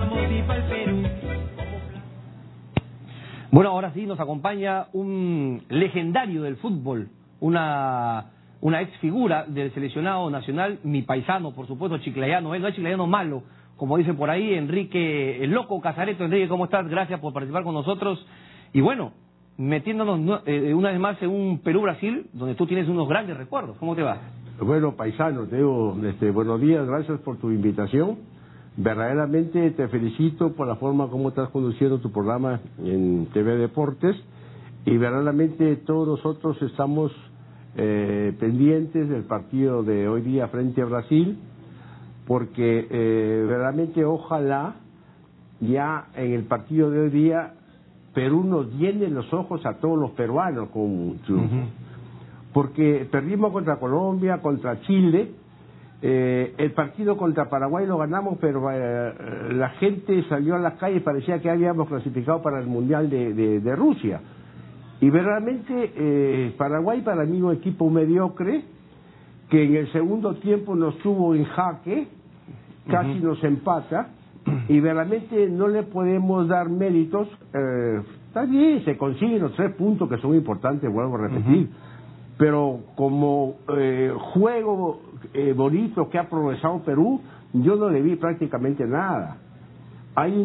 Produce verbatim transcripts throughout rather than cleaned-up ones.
Bueno, ahora sí nos acompaña un legendario del fútbol, una, una ex figura del seleccionado nacional, mi paisano, por supuesto, chiclayano, ¿eh? No es chiclayano malo, como dicen por ahí, Enrique, el loco Casareto. Enrique, ¿cómo estás? Gracias por participar con nosotros. Y bueno, metiéndonos eh, una vez más en un Perú-Brasil, donde tú tienes unos grandes recuerdos. ¿Cómo te va? Bueno, paisano, te digo, este, buenos días, gracias por tu invitación. Verdaderamente te felicito por la forma como estás conduciendo tu programa en T V Deportes, y verdaderamente todos nosotros estamos eh, pendientes del partido de hoy día frente a Brasil, porque eh, verdaderamente ojalá ya en el partido de hoy día Perú nos llene los ojos a todos los peruanos con triunfo. Uh-huh. Porque perdimos contra Colombia, contra Chile. Eh, el partido contra Paraguay lo ganamos, pero eh, la gente salió a las calles, parecía que habíamos clasificado para el Mundial de, de, de Rusia. Y verdaderamente eh, Paraguay para mí un equipo mediocre, que en el segundo tiempo nos tuvo en jaque, casi uh-huh. nos empata, y verdaderamente no le podemos dar méritos. Eh, está bien, se consiguen los tres puntos que son importantes, vuelvo a repetir. Uh-huh. Pero como eh, juego eh, bonito que ha progresado Perú, yo no le vi prácticamente nada. Hay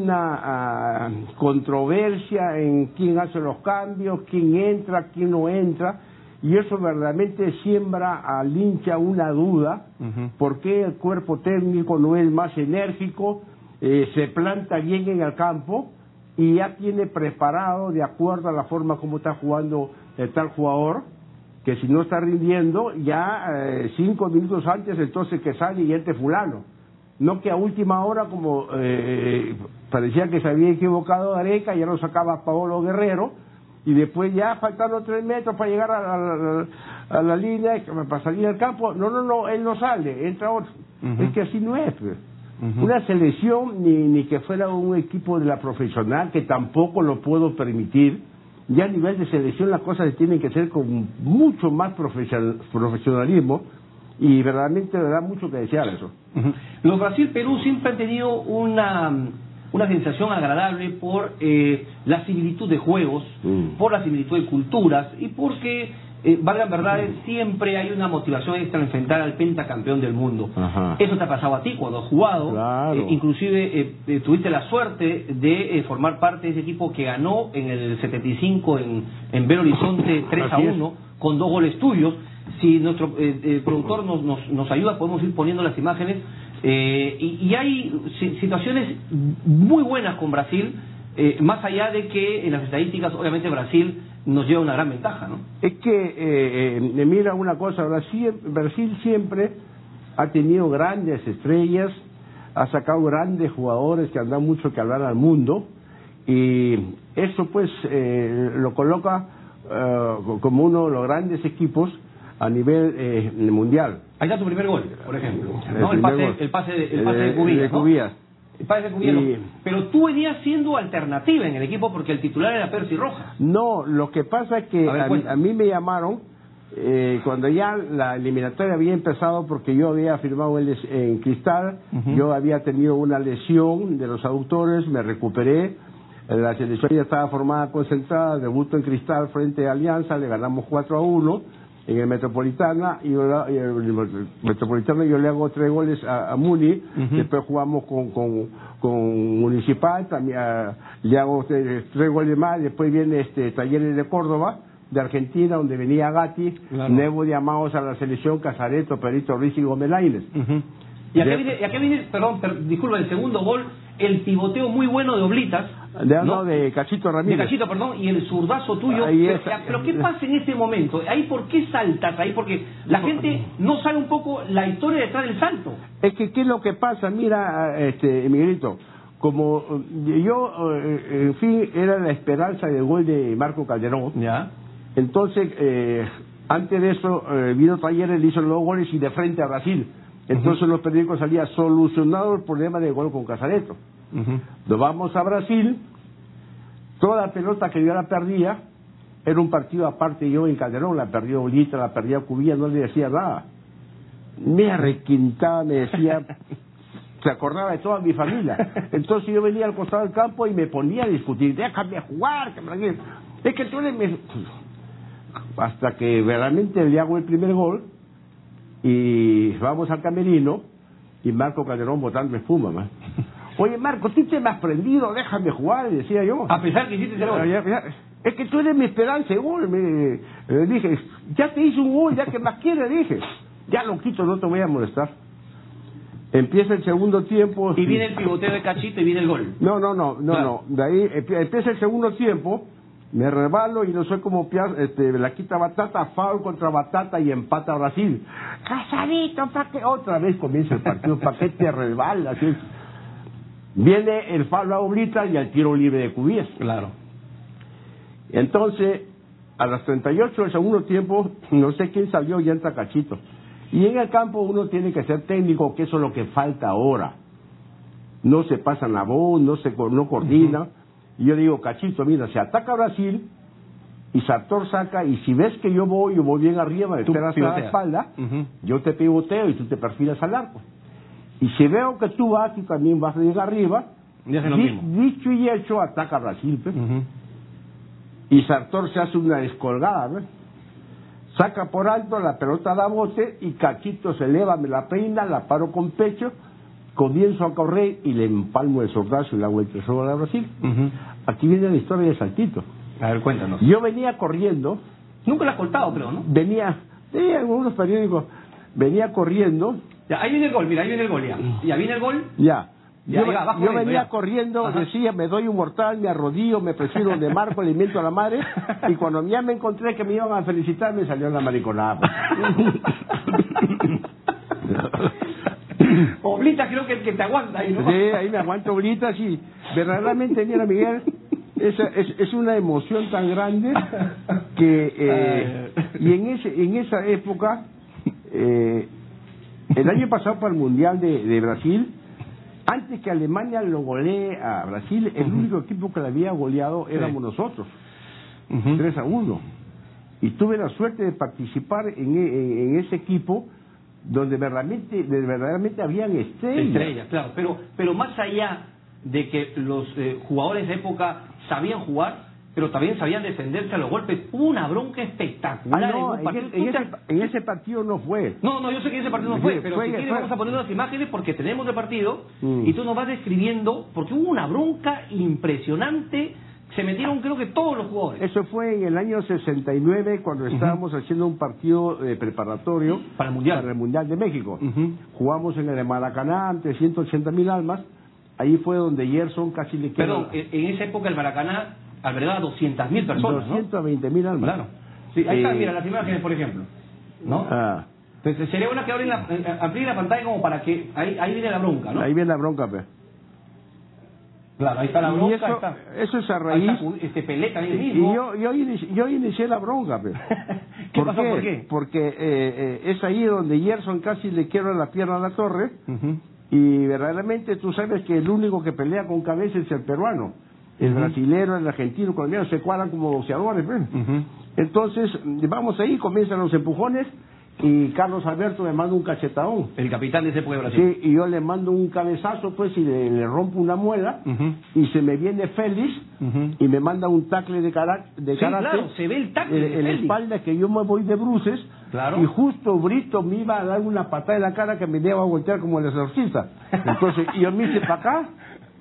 una uh, controversia en quién hace los cambios, quién entra, quién no entra, y eso verdaderamente siembra al hincha una duda. Uh-huh. ¿Por qué el cuerpo técnico no es más enérgico, eh, se planta bien en el campo y ya tiene preparado de acuerdo a la forma como está jugando el tal jugador? Que si no está rindiendo, ya eh, cinco minutos antes, entonces que sale y entre fulano. No que a última hora, como eh, parecía que se había equivocado Areca, ya lo sacaba Paolo Guerrero, y después ya faltando tres metros para llegar a la, a la línea, para salir al campo, no, no, no, él no sale, entra otro. Uh-huh. Es que así no es. Pues. Uh-huh. Una selección, ni, ni que fuera un equipo de la profesional, que tampoco lo puedo permitir. Ya a nivel de selección las cosas tienen que ser con mucho más profesionalismo, y verdaderamente me da mucho que desear eso. Uh-huh. Los Brasil-Perú siempre han tenido una, una sensación agradable por eh, la similitud de juegos, uh-huh. por la similitud de culturas, y porque, eh, valgan verdades, uh-huh. siempre hay una motivación extra en enfrentar al pentacampeón del mundo. Uh-huh. Eso te ha pasado a ti cuando has jugado. Claro. Eh, inclusive eh, eh, tuviste la suerte de eh, formar parte de ese equipo que ganó en el setenta y cinco en, en Belo Horizonte tres a uno con dos goles tuyos. Si nuestro eh, eh, productor nos, nos, nos ayuda, podemos ir poniendo las imágenes. Eh, y, y hay situaciones muy buenas con Brasil, eh, más allá de que en las estadísticas obviamente Brasil nos lleva una gran ventaja, ¿no? Es que, eh, eh, mira una cosa, Brasil, Brasil siempre ha tenido grandes estrellas, ha sacado grandes jugadores que han dado mucho que hablar al mundo, y eso pues eh, lo coloca eh, como uno de los grandes equipos a nivel eh, mundial. Ahí está tu primer gol, por ejemplo, ¿no? El, el, pase, el pase de, el pase de, de Cubillas, de Cubillas. ¿no? El pase de Cubillas. Y... Pero tú venías siendo alternativa en el equipo porque el titular era Percy Rojas. No, lo que pasa es que a, ver, a, mí, a mí me llamaron eh, cuando ya la eliminatoria había empezado, porque yo había firmado el, en Cristal, uh-huh. yo había tenido una lesión de los aductores, me recuperé, la selección ya estaba formada, concentrada, debuto en Cristal frente a Alianza, le ganamos cuatro a uno en el Metropolitana, y yo, en el Metropolitana yo le hago tres goles a, a Muni, uh-huh. después jugamos con, con, con Municipal, también a, le hago tres, tres goles más, después viene este Talleres de Córdoba, de Argentina, donde venía Gatti, claro. Nuevo llamados a la selección, Casareto, Perito Ruiz y Gómez Lainez. Uh-huh. Y acá viene, y acá viene, perdón, per, disculpa, el segundo gol, el pivoteo muy bueno de Oblitas, de, ¿no? no, de Cachito Ramírez. De Cachito, perdón, y el zurdazo tuyo. Pero, pero ¿qué pasa en ese momento? Ahí, ¿por qué saltas ahí? Porque la gente no sabe un poco la historia detrás del salto. Es que, ¿qué es lo que pasa? Mira, este Miguelito, como yo, en fin, era la esperanza del gol de Marco Calderón. Ya. Entonces, eh, antes de eso, eh, vino Talleres, le hizo los dos goles y de frente a Brasil. Entonces uh-huh. los periódicos salía solucionado el problema del gol con Casareto. Uh-huh. Nos vamos a Brasil, toda la pelota que yo la perdía, era un partido aparte. Yo en Calderón la perdía Olita, la perdía Cubillas, no le decía nada. Me arrequintaba, me decía, se acordaba de toda mi familia. Entonces yo venía al costado del campo y me ponía a discutir, déjame jugar, que me... es que tú eres mi... hasta que realmente le hago el primer gol y vamos al camerino y Marco Calderón botando espuma, man. Oye, Marco, tú te me has prendido, déjame jugar, decía yo. A pesar que hiciste el gol. Ya, ya, es que tú eres mi esperanza de gol. Me, me dije, ya te hice un gol, ya que más quieres, dije. Ya lo quito, no te voy a molestar. Empieza el segundo tiempo. Y viene el pivoteo de Cachito y viene el gol. No, no, no, no, claro. no. De ahí empieza el segundo tiempo, me resbalo y no soy como este, la quita Batata, foul contra Batata y empata Brasil. Casadito, ¿para qué? Otra vez comienza el partido, ¿para qué te resbalas? Viene el foul a Oblita y el tiro libre de Cubillas. Claro. Entonces, a las treinta y ocho del segundo tiempo, no sé quién salió y entra Cachito. Y en el campo uno tiene que ser técnico, que eso es lo que falta ahora. No se pasan la voz, no se no coordina. Uh-huh. Y yo digo, Cachito, mira, se ataca a Brasil y Sartor saca, y si ves que yo voy, yo voy bien arriba, me esperas a la espalda, uh-huh. yo te pivoteo y tú te perfilas al arco. Y si veo que tú vas y también vas bien arriba, di, dicho y hecho, ataca a Brasil. Pues. Uh-huh. Y Sartor se hace una descolgada, ¿ves? Saca por alto, la pelota da bote y Cachito se eleva, me la peina, la paro con pecho, comienzo a correr y le empalmo el sordazo y la hago el tesoro a Brasil. Uh-huh. Aquí viene la historia de Saltito. A ver, cuéntanos. Yo venía corriendo. Nunca la has cortado, creo, ¿no? Venía, de algunos periódicos, venía corriendo. Ya, ahí viene el gol, mira, ahí viene el gol ya. Ya viene el gol. Ya. Ya, yo ya, va yo venía ya. corriendo, Ajá. decía, me doy un mortal, me arrodillo, me prefiero de Marco, le miento a la madre, y cuando ya me encontré que me iban a felicitar, me salió la mariconada. Oblita creo que el que te aguanta ahí, ¿no? Sí, ahí me aguanto Oblita, sí. Verdaderamente, mira, Miguel, es, es, es una emoción tan grande que... Eh, y en ese en esa época, eh, el año pasado para el Mundial de, de Brasil, antes que Alemania lo golee a Brasil, el uh-huh. único equipo que le había goleado éramos sí. nosotros, uh-huh. tres a uno. Y tuve la suerte de participar en, en, en ese equipo donde verdaderamente, verdaderamente habían estrellas. Estrellas, claro. Pero, pero más allá de que los eh, jugadores de época sabían jugar, pero también sabían defenderse a los golpes, hubo una bronca espectacular. Ah, no, en, un partido. En, en, ese, en ese partido no fue. No, no, yo sé que ese partido no fue, pero fue, si quieres fue. vamos a poner unas imágenes porque tenemos el partido mm. y tú nos vas describiendo, porque hubo una bronca impresionante, se metieron creo que todos los jugadores. Eso fue en el año sesenta y nueve cuando uh-huh. estábamos haciendo un partido eh, preparatorio para el Mundial. Para el Mundial de México. Uh-huh. Jugamos en el Maracaná ante ciento ochenta mil almas, ahí fue donde Gerson casi le quedó. Perdón, en esa época el Maracaná albergaba doscientas mil personas, doscientas veinte mil almas. Claro. Sí, ahí eh, están, mira, las imágenes, por ejemplo. ¿No? Ah. Entonces, sería bueno que abren la, amplíen la pantalla como para que... Ahí, ahí viene la bronca, ¿no? Ahí viene la bronca, pues. Claro, ahí está la bronca. Y eso, está, eso es a raíz... Está, este Pelé también y, mismo. y yo, yo, inicié, yo inicié la bronca, pues. ¿Qué ¿Por pasó? qué? ¿Por qué? Porque eh, eh, es ahí donde Gerson casi le quiebra la pierna a la torre. Uh-huh. Y verdaderamente tú sabes que el único que pelea con cabeza es el peruano. El uh-huh. brasilero, el argentino, el colombiano se cuadran como boxeadores, pues. Uh-huh. Entonces, vamos ahí, comienzan los empujones y Carlos Alberto me manda un cachetadón. El capitán de ese pueblo de Brasil. Sí, y yo le mando un cabezazo, pues, y le, le rompo una muela, uh-huh. y se me viene Félix, uh-huh. y me manda un tacle de, cara, de sí, karate. claro, se ve el tacle en, en la espalda, que yo me voy de bruces, claro. y justo Brito me iba a dar una patada en la cara que me iba a voltear como el exorcista. Entonces, yo me hice para acá,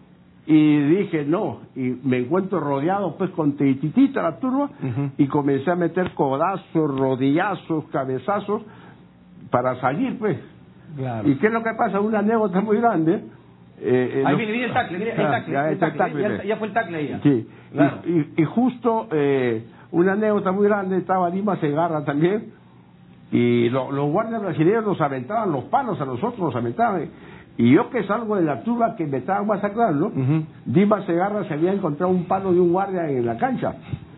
y dije no, y me encuentro rodeado pues con tititita la turba, uh-huh. y comencé a meter codazos, rodillazos, cabezazos para salir, pues. Claro. ¿Y qué es lo que pasa? Una anécdota muy grande. Eh, eh, ahí lo... viene, viene el tacle, viene el tacle, ya, el tacle, tacle, ya, ya fue el tacle ahí. Ya. Sí, claro. y, y, y justo eh, una anécdota muy grande, estaba Dima Segarra también, y lo, los guardias brasileños nos aventaban los palos, a nosotros nos aventaban. Y yo que salgo de la turba que me estaban masacrando, uh-huh. Dima Segarra se había encontrado un palo de un guardia en la cancha.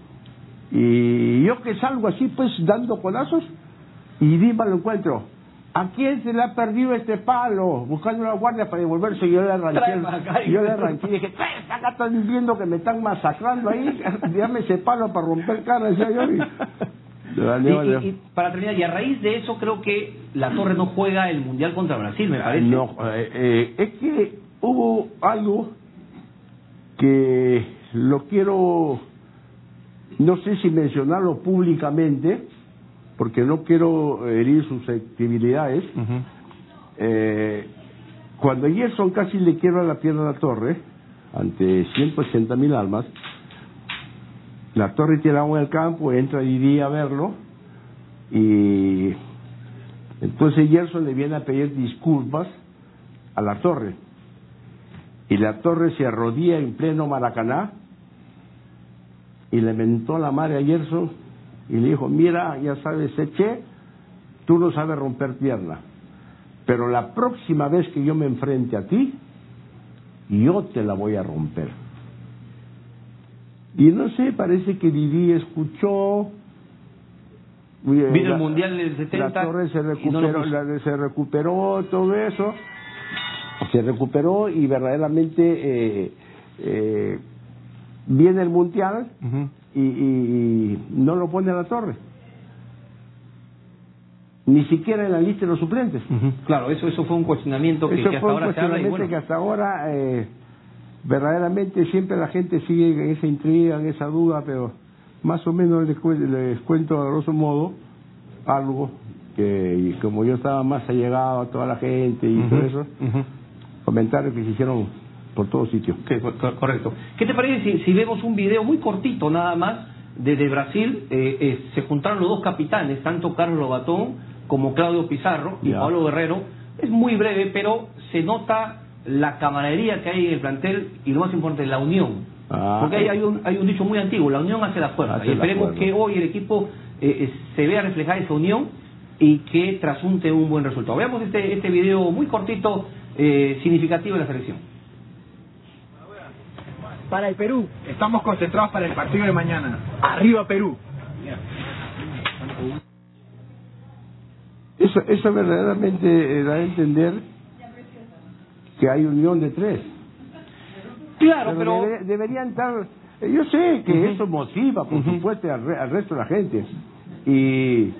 Y yo que salgo así, pues, dando colazos, y Dima lo encuentro. ¿A quién se le ha perdido este palo? Buscando una guardia para devolverse, y yo le arranqué. Yo le arranqué y dije, acá están viendo que me están masacrando ahí, dame ese palo para romper cara, decía yo. Y, Vale, y, vale. y, y para terminar, y a raíz de eso creo que la Torre no juega el Mundial contra Brasil, me parece. No, eh, eh, es que hubo algo que lo quiero, no sé si mencionarlo públicamente, porque no quiero herir susceptibilidades. Uh-huh. eh, cuando Gerson casi le quiebra la pierna a la Torre, ante ciento ochenta mil almas, la Torre tira agua en el campo, entra Didi a verlo, y entonces Gerson le viene a pedir disculpas a la Torre, y la Torre se arrodilla en pleno Maracaná y le mentó la madre a Gerson y le dijo: mira, ya sabes, Eche, tú no sabes romper pierna, pero la próxima vez que yo me enfrente a ti, yo te la voy a romper. Y no sé, parece que Didi escuchó. Vino la, el Mundial del setenta. La Torre se recuperó, no la, se recuperó todo eso. Se recuperó y verdaderamente eh, eh, viene el Mundial. Uh-huh. y, y, y no lo pone a la Torre. Ni siquiera en la lista de los suplentes. Uh-huh. Claro, eso eso fue un cuestionamiento que, eso que hasta fue un ahora se habla. Y bueno, que hasta ahora eh, verdaderamente siempre la gente sigue en esa intriga, en esa duda, pero más o menos les, cu les cuento a grosso modo algo que, y como yo estaba más allegado a toda la gente y uh-huh. todo eso, uh-huh. comentarios que se hicieron por todos sitios. Okay, correcto. ¿Qué te parece si, si vemos un video muy cortito nada más desde Brasil? Eh, eh, se juntaron los dos capitanes, tanto Carlos Lobatón como Claudio Pizarro y yeah. Pablo Guerrero. Es muy breve, pero se nota la camaradería que hay en el plantel y lo más importante, la unión. Ah, porque hay, hay, un, hay un dicho muy antiguo: la unión hace la fuerza. Hace y esperemos fuerza. Que hoy el equipo eh, se vea reflejada esa unión y que trasunte un buen resultado. Veamos este, este video muy cortito, eh, significativo de la selección. Para el Perú, estamos concentrados para el partido de mañana. ¡Arriba Perú! Eso, eso verdaderamente da a entender que hay unión de tres. Claro, pero... pero... Deber, deberían estar... Yo sé que uh-huh. eso motiva, por uh-huh. supuesto, al, al resto de la gente. Y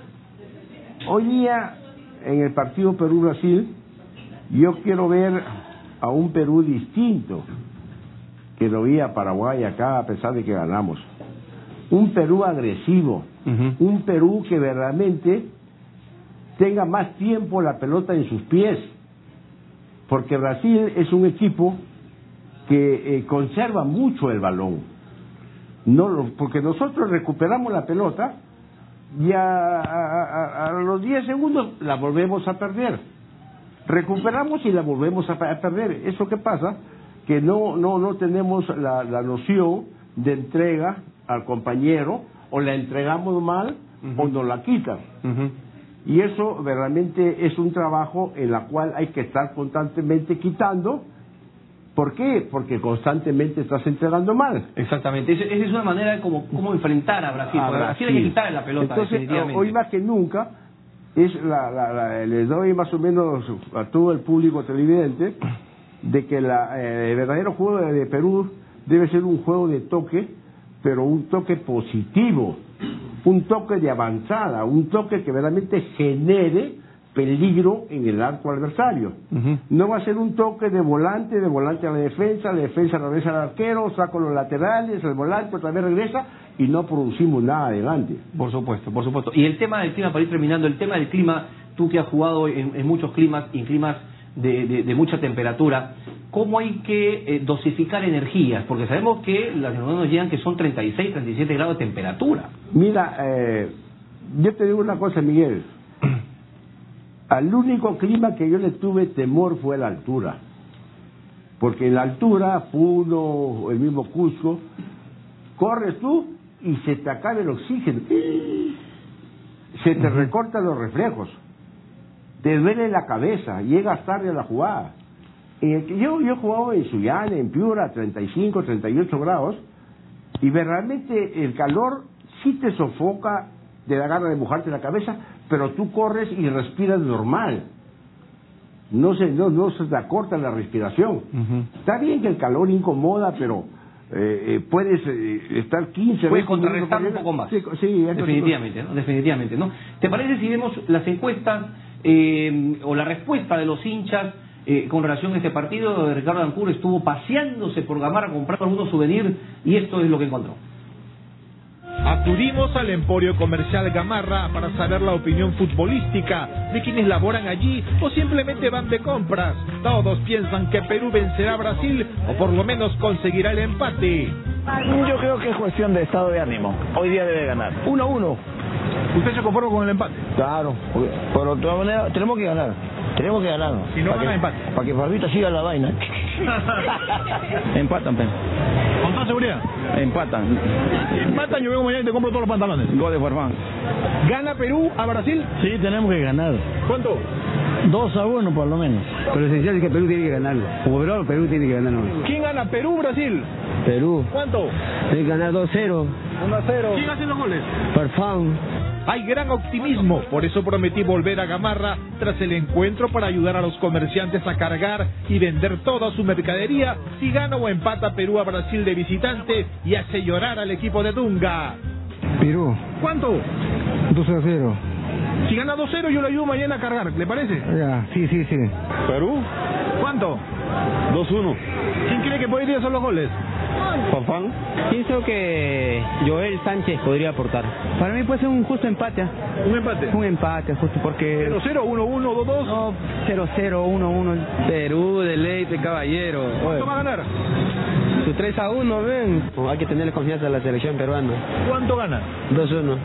hoy día, en el partido Perú-Brasil, yo quiero ver a un Perú distinto que lo vi a Paraguay acá, a pesar de que ganamos. Un Perú agresivo, uh-huh. un Perú que verdaderamente tenga más tiempo la pelota en sus pies, porque Brasil es un equipo que eh, conserva mucho el balón, no lo, porque nosotros recuperamos la pelota y a, a, a, a los diez segundos la volvemos a perder, recuperamos y la volvemos a, a perder. ¿Eso qué pasa? Que no no no tenemos la, la noción de entrega al compañero, o la entregamos mal uh-huh. o nos la quitan. Uh-huh. Y eso verdaderamente es un trabajo en la cual hay que estar constantemente quitando. ¿Por qué? Porque constantemente estás entregando mal. Exactamente. Esa es una manera de cómo, cómo enfrentar a Brasil. A Brasil. Brasil hay que quitarle la pelota. Entonces, hoy más que nunca, es la, la, la, les doy más o menos a todo el público televidente de que la, eh, el verdadero juego de, de Perú debe ser un juego de toque, pero un toque positivo, un toque de avanzada, un toque que verdaderamente genere peligro en el arco adversario. Uh-huh. No va a ser un toque de volante, de volante a la defensa, la defensa regresa al arquero, saco los laterales, el volante otra vez regresa y no producimos nada adelante. Por supuesto, por supuesto. Y el tema del clima, para ir terminando, el tema del clima, tú que has jugado en, en muchos climas, en climas de, de, de mucha temperatura, ¿cómo hay que eh, dosificar energías? Porque sabemos que las neuronas nos llegan que son treinta y seis, treinta y siete grados de temperatura. Mira, eh, yo te digo una cosa, Miguel. Al único clima que yo le tuve temor fue la altura. Porque en la altura, Puno, el mismo Cusco, corres tú y se te acaba el oxígeno. Se te uh-huh. recortan los reflejos. Te duele la cabeza, llegas tarde a la jugada. En el que yo, yo he jugado en Sullana, en Piura, treinta y cinco, treinta y ocho grados, y realmente el calor sí te sofoca, te da ganas de mojarte la cabeza, pero tú corres y respiras normal. No se, no, no se te acorta la respiración. Uh-huh. Está bien que el calor incomoda, pero eh, eh, puedes eh, estar quince puedes veces contrarrestar un poco más. Sí, sí, definitivamente, ¿no? Definitivamente, ¿no? ¿Te parece si vemos las encuestas eh, o la respuesta de los hinchas eh, con relación a este partido? Ricardo Dancur estuvo paseándose por Gamarra comprando algunos souvenirs y esto es lo que encontró. Acudimos al Emporio Comercial Gamarra para saber la opinión futbolística de quienes laboran allí o simplemente van de compras. Todos piensan que Perú vencerá a Brasil o por lo menos conseguirá el empate. Yo creo que es cuestión de estado de ánimo. Hoy día debe ganar. uno a uno. ¿Usted se conforma con el empate? Claro, pero de todas maneras tenemos que ganar. Tenemos que ganar. Si no gana, empate. Para que Farbita siga la vaina. Empatan, pero. ¿Con toda seguridad? Empatan. Empatan, yo vengo mañana y te compro todos los pantalones. Gol de Farfán. ¿Gana Perú a Brasil? Sí, tenemos que ganar. ¿Cuánto? dos a uno por lo menos. Pero lo esencial es que Perú tiene que ganarlo. Como Perú, Perú tiene que ganarlo. ¿Quién gana? ¿Perú o Brasil? Perú. ¿Cuánto? Tiene que ganar dos cero. uno a cero. ¿Quién hace los goles? Farfán. Hay gran optimismo, por eso prometí volver a Gamarra tras el encuentro para ayudar a los comerciantes a cargar y vender toda su mercadería si gana o empata Perú a Brasil de visitante y hace llorar al equipo de Dunga. Perú. ¿Cuánto? dos a cero. Si gana dos cero yo lo ayudo mañana a cargar, ¿le parece? Ya, sí, sí, sí. ¿Perú? ¿Cuánto? dos uno. ¿Quién cree que podría hacer los goles? Farfán. Pienso que Joel Sánchez podría aportar. Para mí puede ser un justo empate. ¿Un empate? Un empate, justo porque... cero cero, uno uno, dos dos. No, cero cero, uno uno. Perú, deleite, caballero. ¿Cuánto va a ganar? Su tres a uno, ven. Hay que tenerle confianza a la selección peruana. ¿Cuánto gana? dos uno.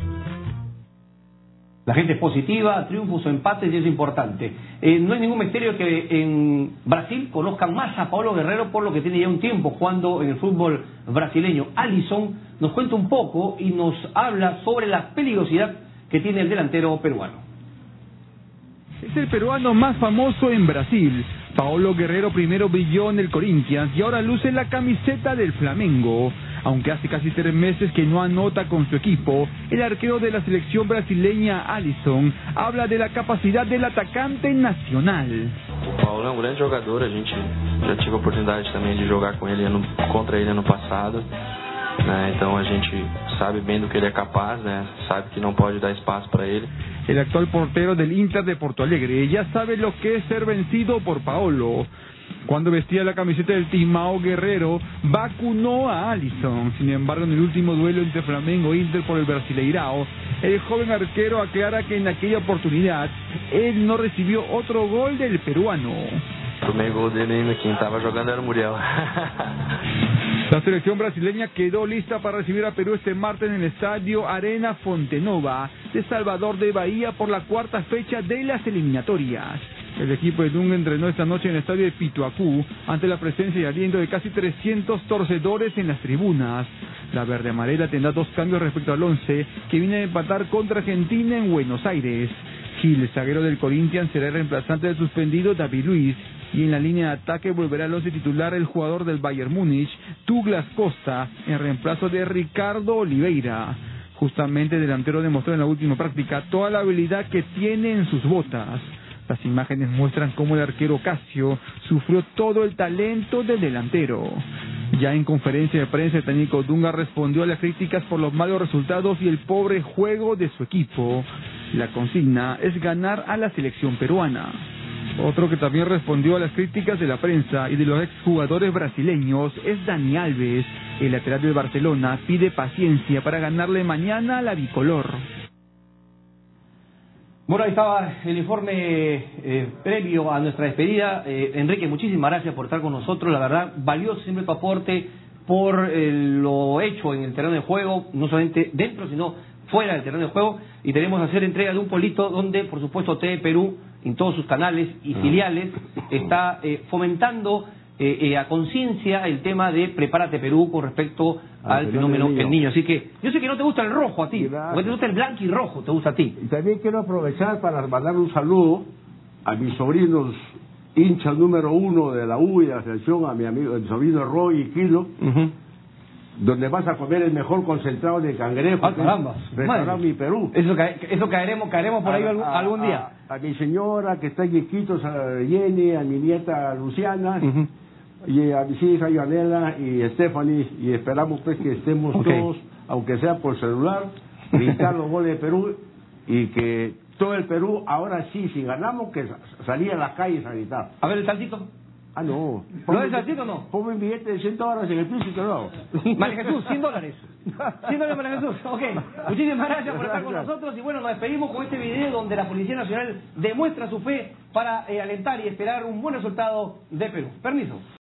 La gente es positiva, triunfos o empates y eso es importante. Eh, no hay ningún misterio que en Brasil conozcan más a Paulo Guerrero por lo que tiene ya un tiempo jugando en el fútbol brasileño. Alisson nos cuenta un poco y nos habla sobre la peligrosidad que tiene el delantero peruano. Es el peruano más famoso en Brasil. Paulo Guerrero primero brilló en el Corinthians y ahora luce la camiseta del Flamengo. Aunque hace casi tres meses que no anota con su equipo, el arquero de la selección brasileña, Alisson, habla de la capacidad del atacante nacional. O Paulo é um grande jogador, a gente já tive a oportunidade também de jogar com ele ano, contra ele ano passado, né? Então a gente sabe bem do que ele é capaz, né? Sabe que não pode dar espaço para ele. El actual portero del Inter de Porto Alegre ya sabe lo que es ser vencido por Paulo. Cuando vestía la camiseta del Timao Guerrero, vacunó a Alisson. Sin embargo, en el último duelo entre Flamengo e Inter por el Brasileirao, el joven arquero aclara que en aquella oportunidad él no recibió otro gol del peruano. O primeiro gol dele, quem estava jogando era o Muriel. La selección brasileña quedó lista para recibir a Perú este martes en el estadio Arena Fontenova de Salvador de Bahía por la cuarta fecha de las eliminatorias. El equipo de Dunga entrenó esta noche en el estadio de Pituacú ante la presencia y aliento de casi trescientos torcedores en las tribunas. La verde amarela tendrá dos cambios respecto al once que viene a empatar contra Argentina en Buenos Aires. Gil, el zaguero del Corinthians, será el reemplazante del suspendido David Luiz. Y en la línea de ataque volverá al once titular el jugador del Bayern Múnich, Douglas Costa, en reemplazo de Ricardo Oliveira. Justamente el delantero demostró en la última práctica toda la habilidad que tiene en sus botas. Las imágenes muestran cómo el arquero Casio sufrió todo el talento del delantero. Ya en conferencia de prensa, el técnico Dunga respondió a las críticas por los malos resultados y el pobre juego de su equipo. La consigna es ganar a la selección peruana. Otro que también respondió a las críticas de la prensa y de los exjugadores brasileños es Dani Alves. El lateral del Barcelona pide paciencia para ganarle mañana a la bicolor. Bueno, ahí estaba el informe eh, previo a nuestra despedida. Eh, Enrique, muchísimas gracias por estar con nosotros. La verdad, valioso siempre tu aporte por eh, lo hecho en el terreno de juego, no solamente dentro, sino fuera del terreno de juego. Y tenemos que hacer entrega de un polito donde, por supuesto, T V Perú, en todos sus canales y filiales, está eh, fomentando eh, eh, a conciencia el tema de Prepárate Perú con respecto al fenómeno del niño. Así que yo sé que no te gusta el rojo a ti, porque te gusta el blanco y rojo, te gusta a ti. Y también quiero aprovechar para mandar un saludo a mis sobrinos hinchas número uno de la U y de la selección, a mi amigo, el sobrino Roy y Kilo, uh-huh. donde vas a comer el mejor concentrado de cangrejo. Ah, caramba. Restaurante Mi Perú. Eso, eso caeremos, caeremos por ahí a, algún, a, algún día. A, a mi señora que está en Iquitos, a Yene, a mi nieta Luciana. Uh-huh. y a mis hijas, Yanela y Stephanie, y esperamos pues que estemos okay. todos, aunque sea por celular, gritar los goles de Perú y que todo el Perú, ahora sí, si ganamos, que salía a las calles a gritar. A ver el saltito. Ah, no. ¿Lo del saltito o no? Ponme un billete de cien dólares en el piso y te lo hago. María Jesús, cien dólares. cien dólares, María Jesús. Ok. Muchísimas gracias por estar con nosotros. Y bueno, nos despedimos con este video donde la Policía Nacional demuestra su fe para eh, alentar y esperar un buen resultado de Perú. Permiso.